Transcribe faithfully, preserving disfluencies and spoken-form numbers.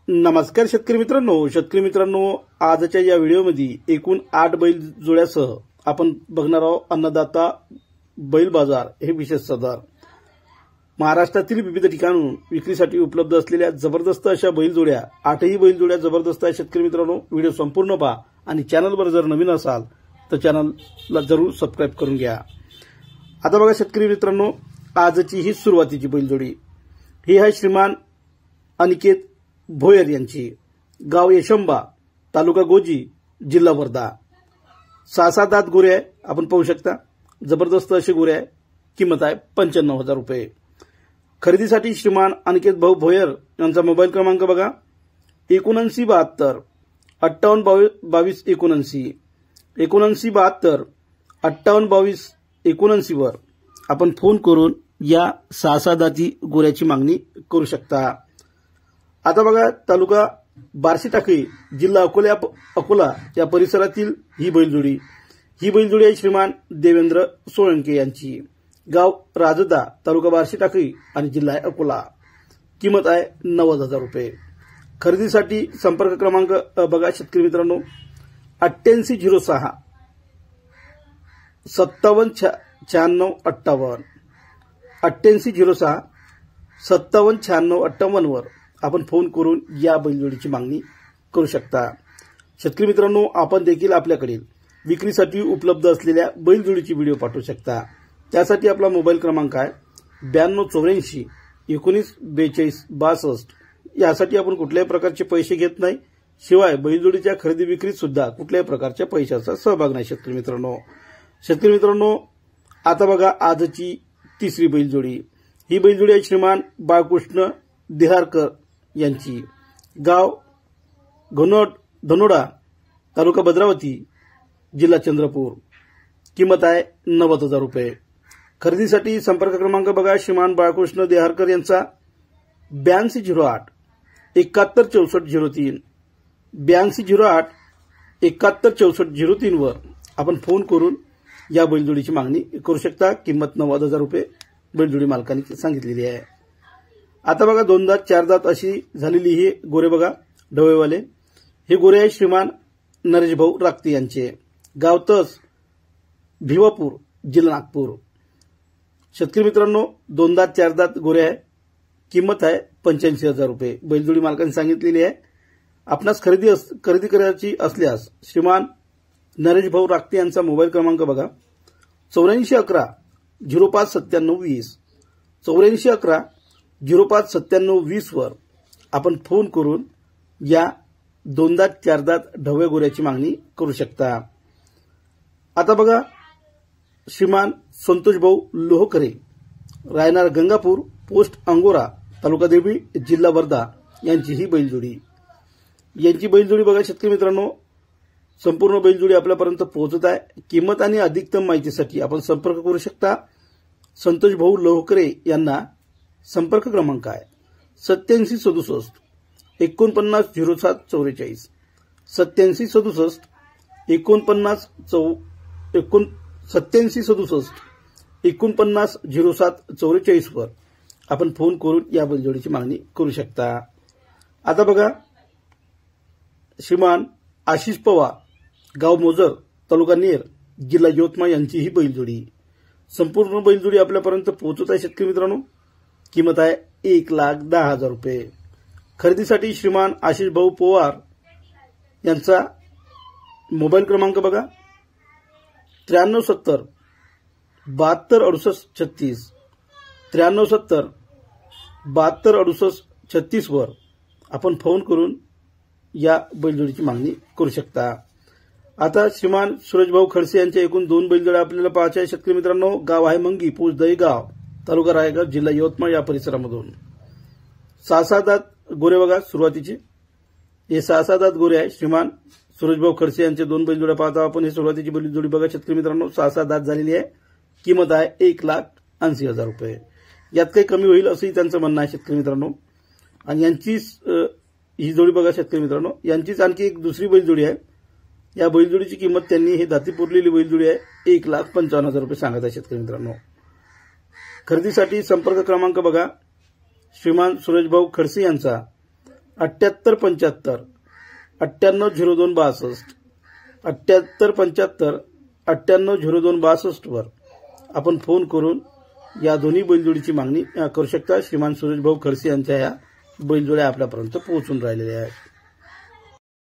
नमस्कार शेतकरी मित्रांनो शेतकरी मित्रांनो आजच्या या व्हिडिओमध्ये एकूण आठ बैल जोड्यासह आपण बघणार आहोत अन्नदाता बैल बाजार हे विशेष सदर महाराष्ट्रातील विविध ठिकाणून विक्रीसाठी उपलब्ध असलेल्या जबरदस्त अशा बैल जोड्या आठही बैल जोड्या जबरदस्त आहे शेतकरी मित्रांनो व्हिडिओ संपूर्ण पहा आणि चॅनलवर जर नवीन असाल तर चॅनलला जरूर सबस्क्राइब करून घ्या। आता बघा शेतकरी मित्रांनो आजची ही सुरुवातीची बैल जोडी ही आहे श्रीमान अनिकेत भोयर यांची गाव यशंबा तालुका गोजी जिल्हा वर्धा सहा सात दात गोरे आहे आपण पाहू शकता जबरदस्त असे गोरे आहे किंमत आहे पंच्याण्णव हजार रुपये। खरेदीसाठी श्रीमान अनिकेत भाऊ भोयर यांचा मोबाईल क्रमांक बघा एकोणऐंशी बहात्तर अठ्ठावन्न बावीस एकोणऐंशी एकोणऐंशी बहात्तर अठ्ठावन्न बावीस एकोणऐंशी वर आपण फोन करून या सहा सहा दाती गोऱ्याची मागणी करू शकता। आता बघा तालुका बार्शी टाकळी जिल्हा अकोला अकोला या परिसरातील ही बैलजोडी ही बैलजोडी आहे श्रीमान देवेंद्र सोळंके यांची गाव राजदा तालुका बार्शी टाकळी आणि जिल्हा आहे अकोला किंमत आहे नव्वद हजार रुपये। खरेदीसाठी संपर्क क्रमांक बघा शेतकरी मित्रांनो अठ्ठ्याऐंशी झिरो सहा सत्तावन्न शहाण्णव अठ्ठावन्न अठ्ठ्याऐंशी झिरो सहा सत्तावन्न शहाण्णव अठ्ठावन्न वर आपण फोन करून या बैलजोडीची मागणी करू शकता। शेतकरी मित्रांनो आपण देखील आपल्याकडे विक्रीसाठी उपलब्ध असलेल्या बैलजोडीची व्हिडिओ पाठवू शकता। त्यासाठी आपला मोबाईल क्रमांक आहे ब्याण्णव चौऱ्याऐंशी एकोणीस बेचाळीस बासष्ट यासाठी आपण कुठल्याही प्रकारचे पैसे घेत नाही शिवाय बैलजोडीच्या खरेदी विक्रीत सुद्धा कुठल्याही प्रकारच्या पैशाचा सहभाग नाही। शेतकरी मित्रांनो शेतकरी मित्रांनो आता बघा आजची तिसरी बैलजोडी ही बैलजोडी आहे श्रीमान बाळकृष्ण देहारकर यांची गाव घनोड धनोडा तालुका भद्रावती जिल्हा चंद्रपूर किंमत आहे नव्वद हजार रुपये। खरेदीसाठी संपर्क क्रमांक बघा श्रीमान बाळकृष्ण देहारकर यांचा ब्याऐंशी झिरो आठ एकाहत्तर चौसष्ट झिरो तीन ब्याऐंशी झिरो आठ एकाहत्तर चौसष्ट झिरो तीन वर आपण फोन करून या बैलजोडीची मागणी करू शकता। किंमत नव्वद हजार रुपये बैलजोडी मालकांनी सांगितलेली आहे। आता बघा दोन दात चार दात अशी झालेली ही गोरे बघा ढवळेवाले हे गोरे आहे श्रीमान नरेश भाऊ राक्ती यांचे गाव तस भिवापूर जिल्हा नागपूर। शेतकरी मित्रांनो दोन दात चार दात गोरे आहे किंमत आहे पंच्याऐंशी हजार रुपये बैलजोडी मालकांनी सांगितलेली आहे। आपणास खरेदी खरेदी करायची असल्यास श्रीमान नरेश भाऊ राक्ती यांचा मोबाईल क्रमांक बघा चौऱ्याऐंशी अकरा झिरो पाच सत्त्याण्णव वीस चौऱ्याऐंशी अकरा झिरो पाच सत्त्याण्णव वीस वर आपण फोन करून या दोन दात चार दात ढवळे गोऱ्याची मागणी करू शकता। आता बघा श्रीमान संतोष भाऊ लोहकरे रायनार गंगापूर पोस्ट अंगोरा तालुका देवळी जिल्हा वर्धा यांची ही बैलजोडी यांची बैलजोडी बघा शेतकरी मित्रांनो संपूर्ण बैलजोडी आपल्यापर्यंत पोहोचत आहे। किंमत आणि अधिकतम माहितीसाठी आपण संपर्क करू शकता। संतोष भाऊ लोहकरे यांना संपर्क क्रमांक आहे सत्याऐंशी सदुसष्ट एकोणपन्नास झिरो सात चौवेचाळीस सत्याऐंशी सदुसष्ट एकोणपन्नास चौ एकोण सत्याऐंशी सदुसष्ट एकोणपन्नास झिरो सात चौवेचाळीस वर आपण फोन करून या बैलजोडीची मागणी करू शकता। आता बघा श्रीमान आशिष पवार गाव मोजर तालुका नेर जिल्हा यवतमाळ यांची ही बैलजोडी संपूर्ण बैलजोडी आपल्यापर्यंत पोहोचत आहे। शेतकरी मित्रांनो किंमत आहे एक लाख दहा हजार रुपये। खरेदीसाठी श्रीमान आशिष भाऊ पवार यांचा मोबाईल क्रमांक बघा त्र्याण्णव सत्तर बहात्तर अडुसष्ट छत्तीस त्र्याण्णव सत्तर बहात्तर अडुसष्ट छत्तीस वर आपण फोन करून या बैलजोडीची मागणी करू शकता। आता श्रीमान सूरजभाऊ खडसे यांच्या एकूण दोन बैलजोड्या आपल्याला पाहायच्या आहे। शेतकरी मित्रांनो गाव आहे मंगी पोस्ट दहीगाव तालुका रायगड जिल्हा यवतमाळ या परिसरामधून सहा सहा दात गोरे बघा सुरुवातीचे हे सहा सहा दात गोरे आहे श्रीमान सूरजभाऊ खडसे यांचे दोन बैलजोड्या पाहता आपण हे सुरुवातीची बैलजोडी बघा शेतकरी मित्रांनो सहा सहा दात झालेली आहे किंमत आहे एक लाख ऐंशी हजार रुपये। यात काही कमी होईल असंही त्यांचं म्हणणं आहे शेतकरी मित्रांनो। आणि यांची ही जोडी बघा शेतकरी मित्रांनो यांचीच आणखी एक दुसरी बैलजोडी आहे या बैलजोडीची किंमत त्यांनी ही दाती पुरलेली बैलजोडी आहे एक लाख पंचावन्न हजार रुपये सांगत आहे शेतकरी मित्रांनो। खरेदीसाठी संपर्क क्रमांक बघा श्रीमान सूरजभाऊ खडसे यांचा अठ्ठ्याहत्तर पंच्याहत्तर अठ्ठ्याण्णव झिरो दोन बासष्ट अठ्ठ्याहत्तर पंच्याहत्तर अठ्ठ्याण्णव झिरो दोन बासष्ट वर आपण फोन करून या दोन्ही बैलजोडीची मागणी करू शकता. श्रीमान सुरेश भाऊ खडसे यांच्या या बैलजोड्या आपल्यापर्यंत पोहोचून राहिलेल्या आहेत.